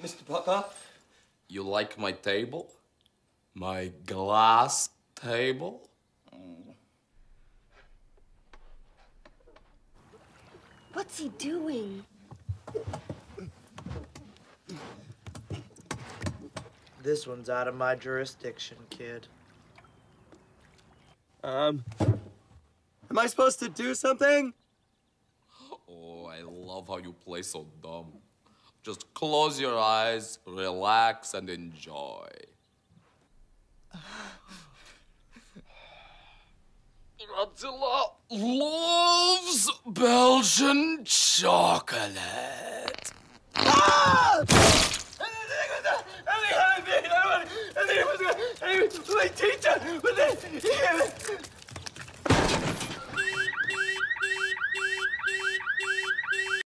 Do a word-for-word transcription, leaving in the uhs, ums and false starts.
Mister Parker? You like my table? My glass table? Mm. What's he doing? This one's out of my jurisdiction, kid. Um, am I supposed to do something? Oh, I love how you play so dumb. Just close your eyes, relax, and enjoy. Rodzilla loves Belgian chocolate.